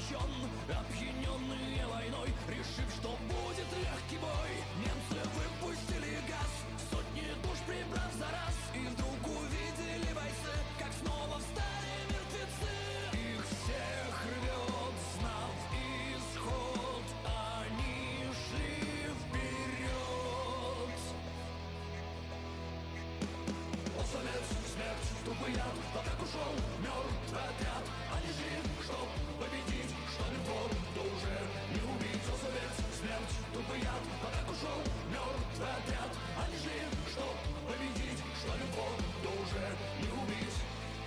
обречен, опьяненные войной, решив, что будет легкий бой. Немцы выпустили газ, сотни душ прибрав за раз, и вдруг увидели бойцы, как снова встали мертвецы. Их всех рвет, знав исход, они шли вперед. О, совет, смерть, трупы яд, но как ушел мертвый отряд. Они шли, чтоб победить, что ли вот, то уже не убить. О, совет, смерть, трупы яд, но как ушел мертвый отряд. Они шли, чтоб победить, что ли вот, то уже не убить.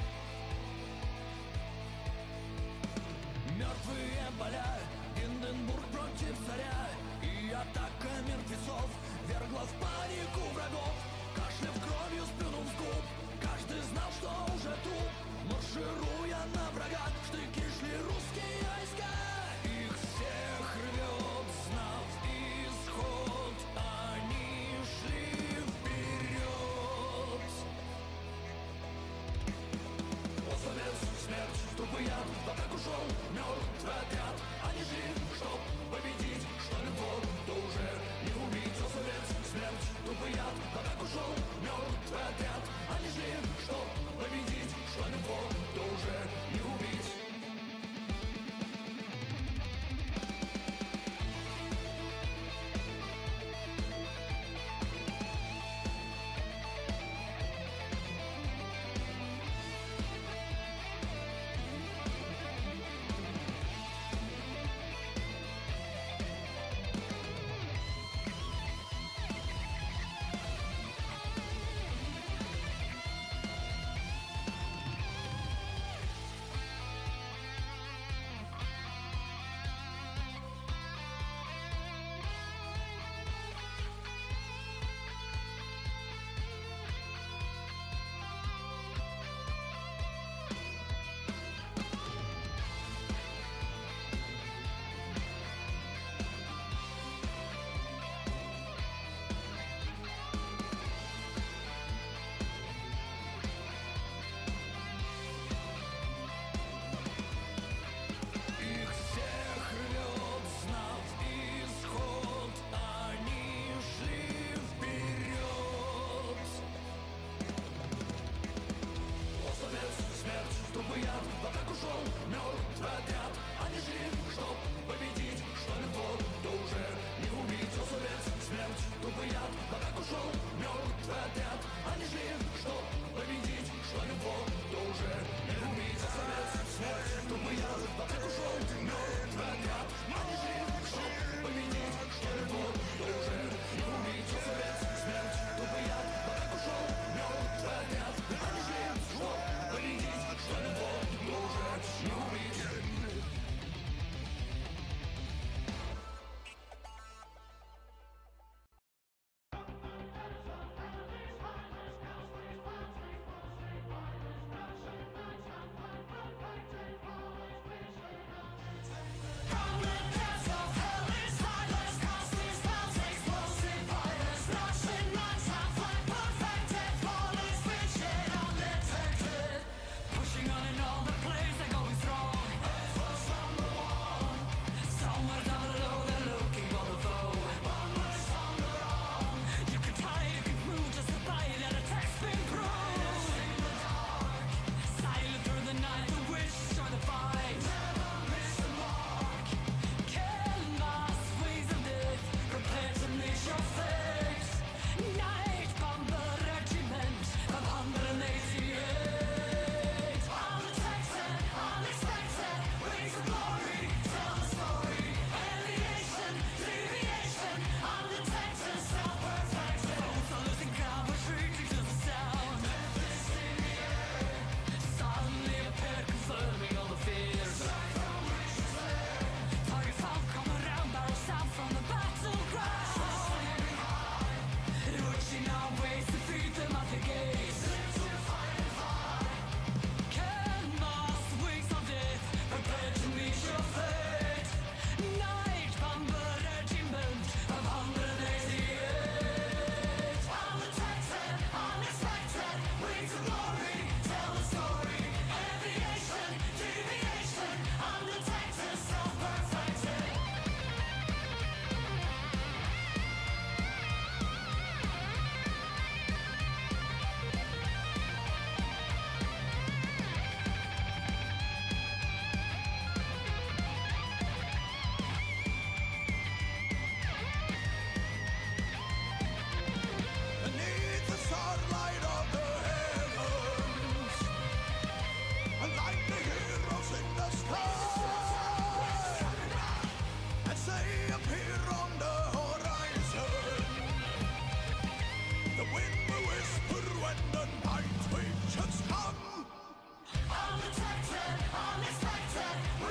Мертвые поля, Гинденбург против царя, и атака мертвецов вергла в панику врагов. Кашляв кровью, сплюнув с губ, каждый знал, что уже труп. Маршируя на врага, в штыки шли русские войска. Их всех рвет, знав исход, они шли вперед. О, совет, смерть, трупы яд, но как ушел мертвый отряд. Они шли, чтоб победить, что ли вот, то уже не убить. О, совет, смерть, трупы яд, но как ушел мертвый отряд. Они шли, чтоб победить, что ли вот, то уже не убить.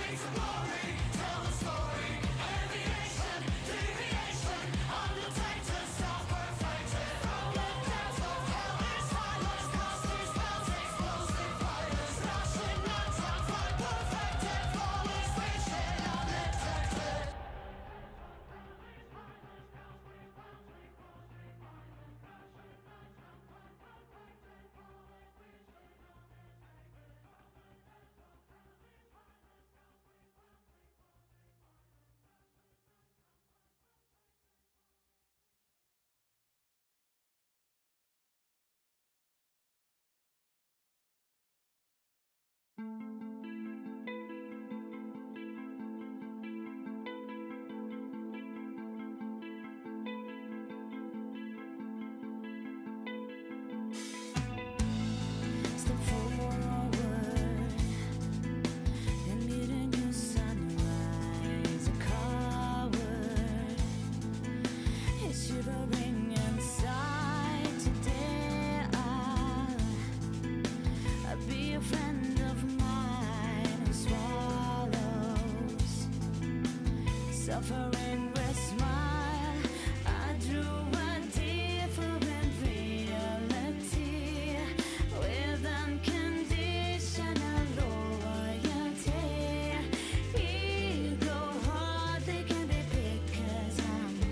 Suffering with smile, I drew a different reality with unconditional loyalty. Ego hardly can be picked 'cause I'm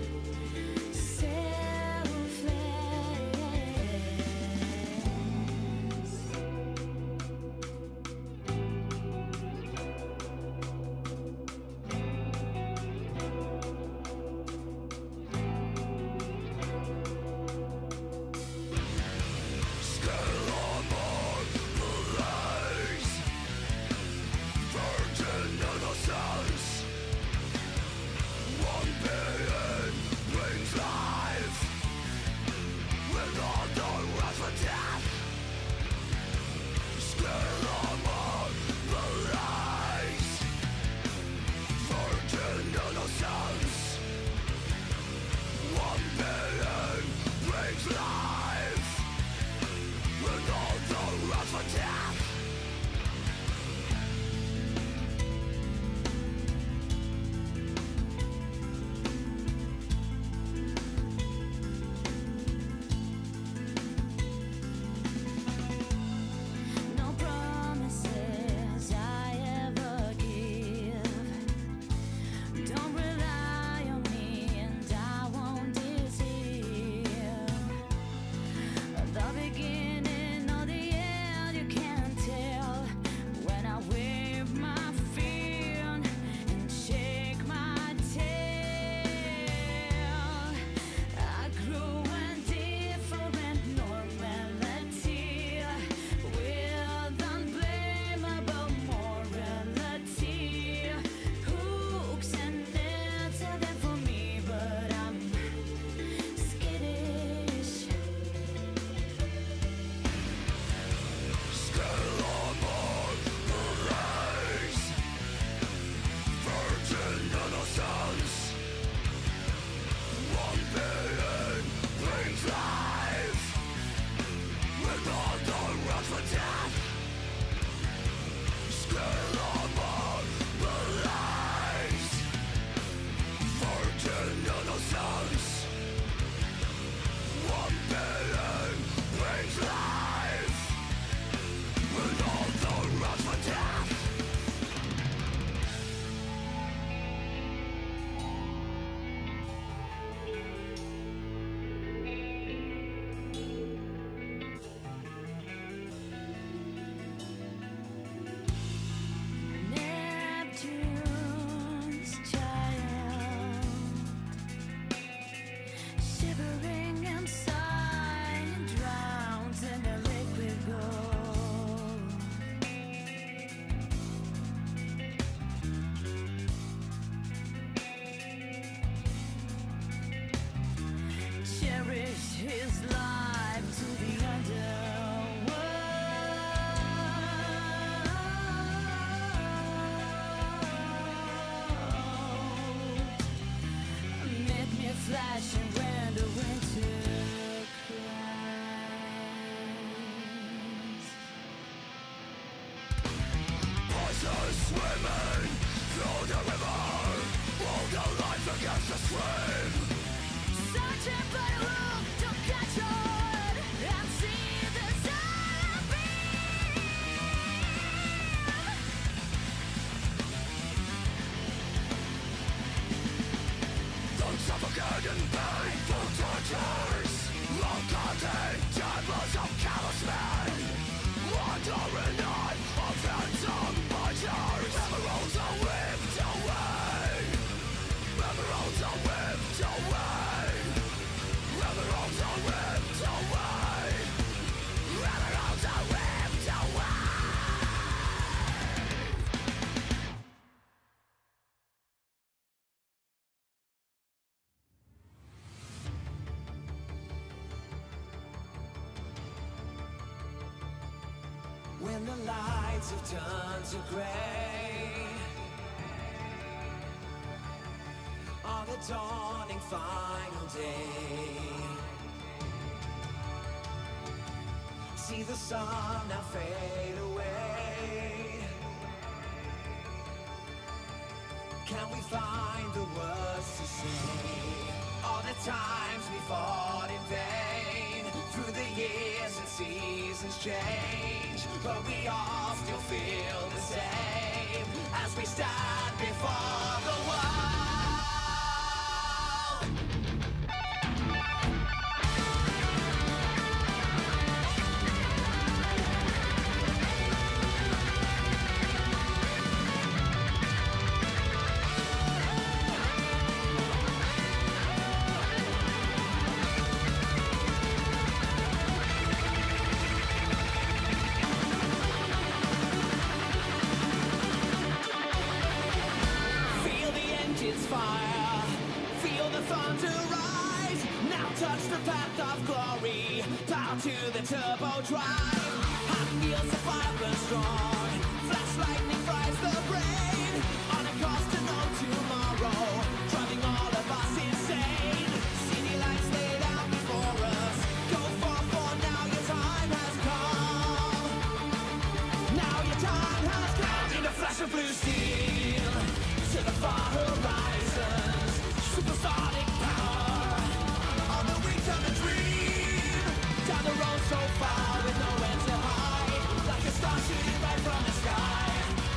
selfless. Flashing when the winter cries. Voices swimming through the river, hold your life against the stream. Searching for the room to catch on and see the sun beam. Don't suffocate in painful tortures, long-cutting chambers of callous men, under an eye of phantom butchers. Emeralds are whipped away, emeralds are whipped away, emeralds are whipped away, emeralds are whipped away. When the lights have turned to grey, on the dawning final day, see the sun now fade away. Can we find the words to say? All the times we fought in vain, through the years and seasons change, but we all still feel the same as we stand before the world. Fire, feel the thunder rise. Now touch the path of glory. Power to the turbo drive. Hot wheels of fire burn strong. Flash lightning fries the brain. On a course to no tomorrow, driving all of us insane. City lights laid out before us. Go for now your time has come. Now your time has come. In the flash of blue steel, to the far horizons, supersonic power, on the wings of a dream, down the road so far with nowhere to hide, like a star shooting right from the sky.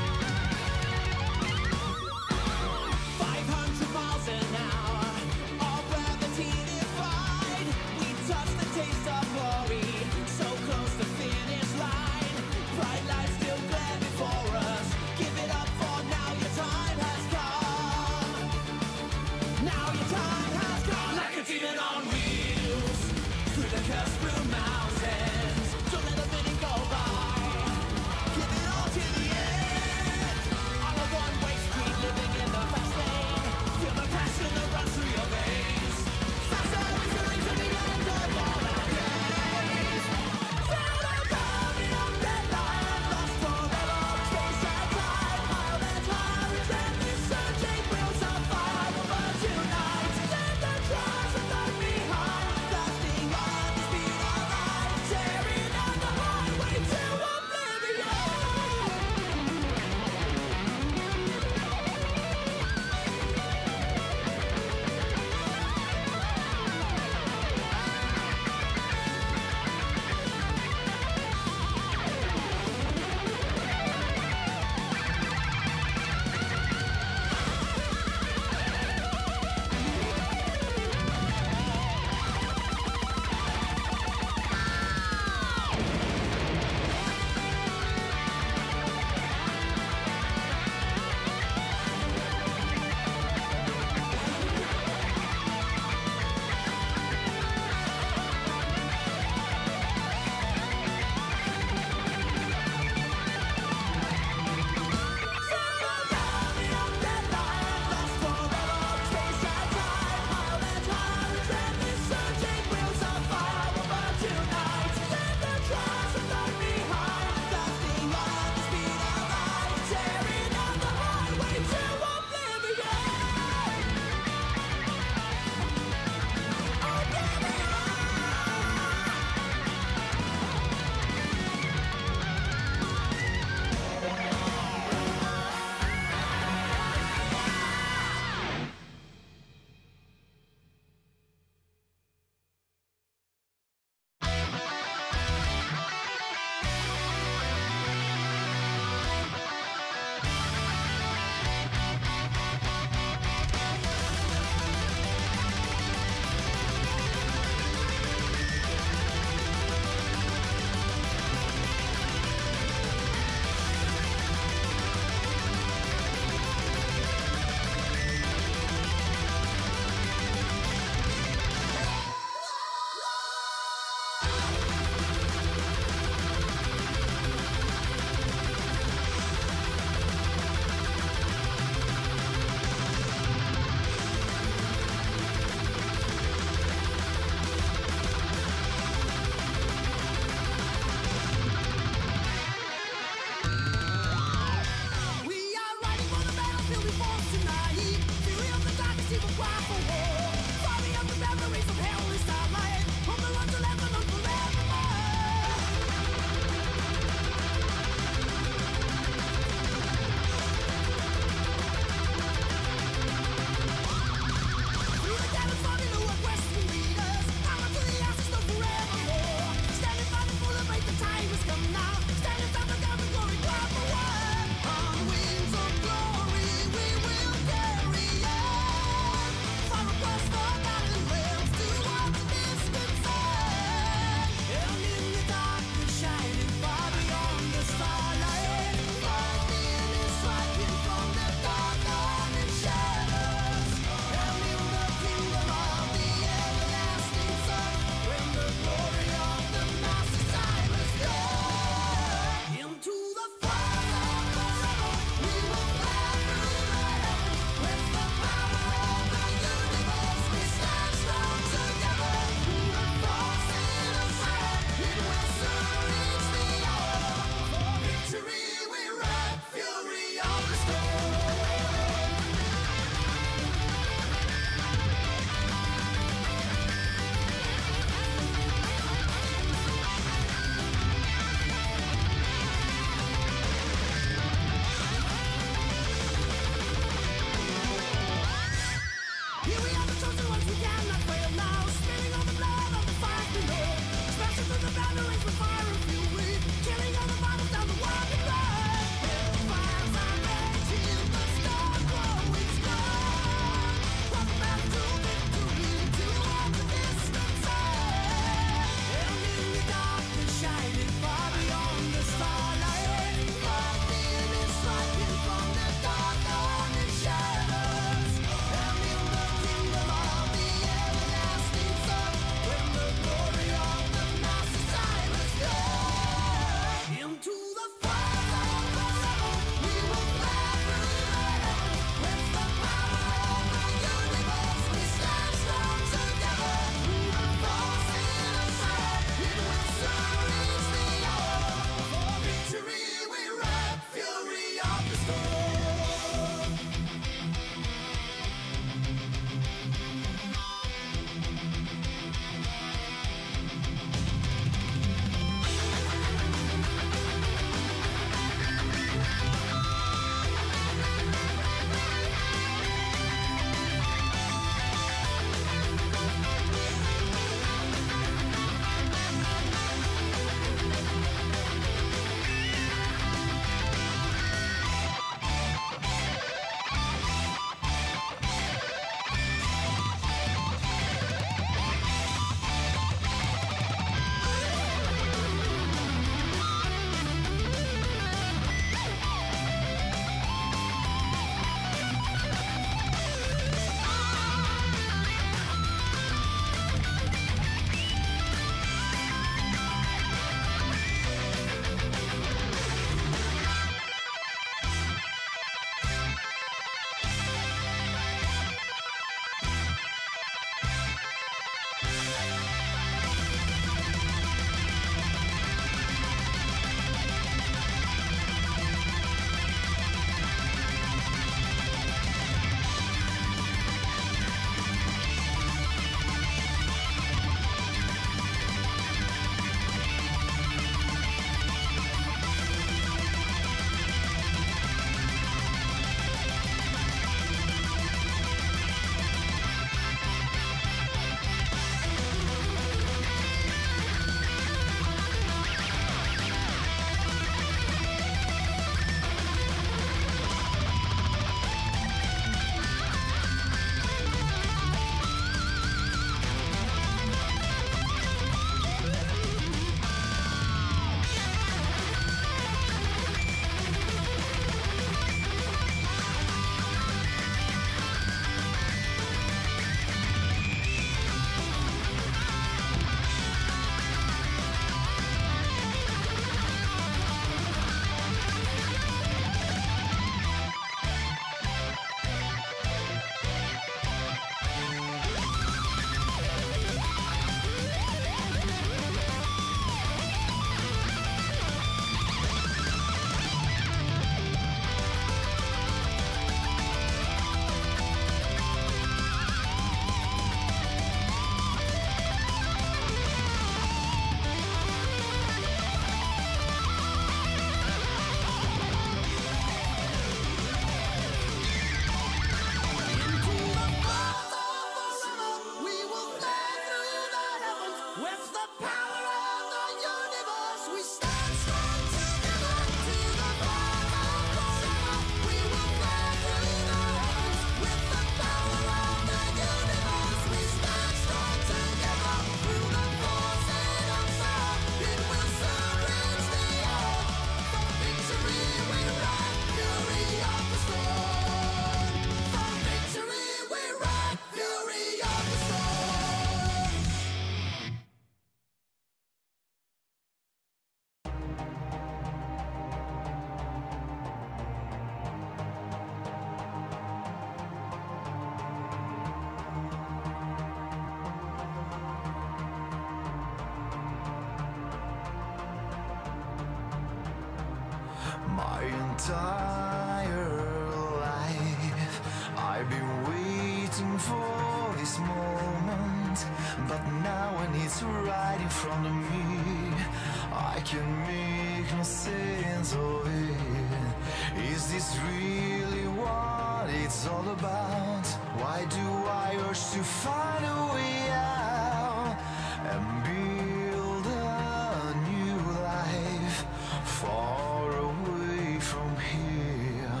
My entire life I've been waiting for this moment, but now when it's right in front of me, I can make no sense of it. Is this really what it's all about? Why do I urge to find a way out and build a new life far away from here?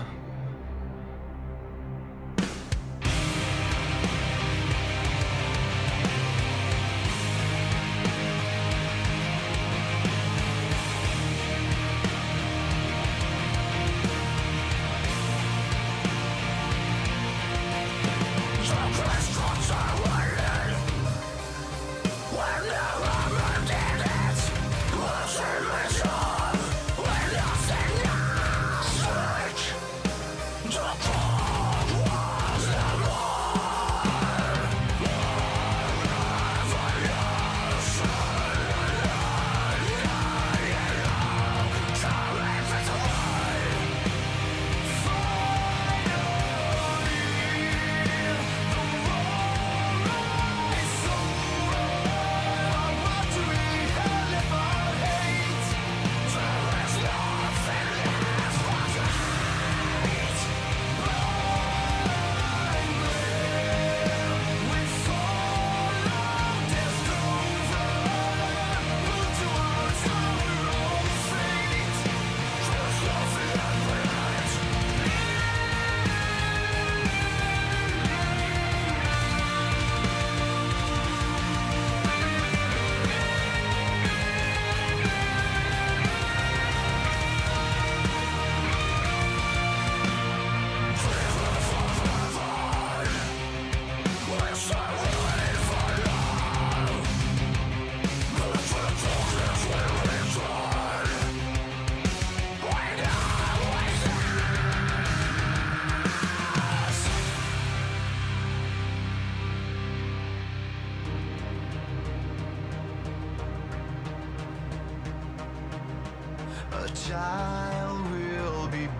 A child will be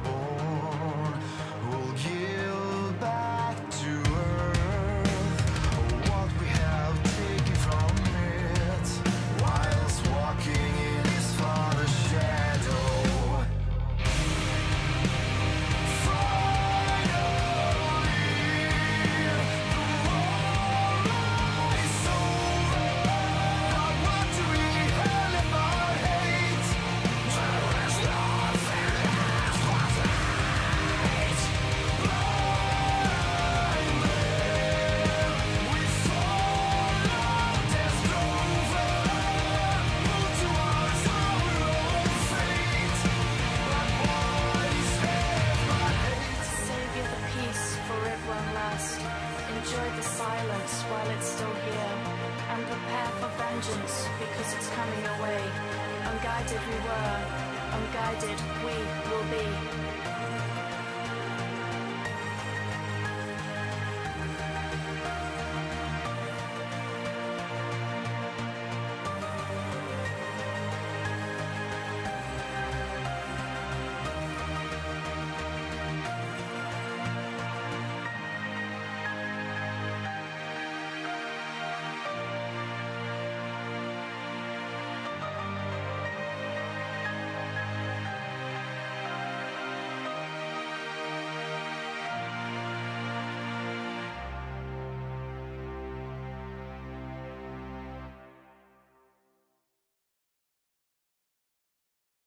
born who'll give back to earth what we have taken from it, whilst walking in his father's shadow. Enjoy the silence while it's still here, and prepare for vengeance because it's coming your way. Unguided we were, unguided we will be.